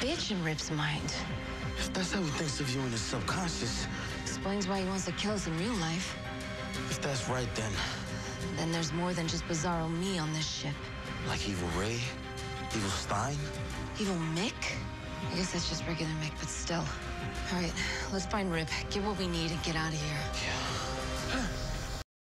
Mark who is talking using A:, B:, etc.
A: bitch in Rip's mind.
B: If that's how he thinks of you in his subconscious...
A: Explains why he wants to kill us in real life.
B: If that's right, then...
A: Then there's more than just Bizarro me on this ship.
B: Like Evil Ray? Evil Stein?
A: Evil Mick? I guess that's just regular Mick, but still. All right, let's find Rip, get what we need, and get out of here.
B: Yeah.